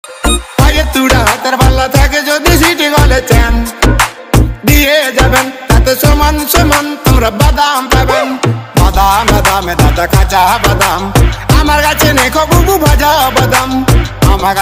পায়ের তুড়া হাতের পাল্লা থাকে যদি সিটি গলে চেন দিয়ে যাবেন, তাতে সমান সমান তোমরা বাদাম পাবেন। বাদাম বাদামে দাদা কাঁচা বাদাম, আমার কাছে নেই খবু ভাজা বাদাম। আমার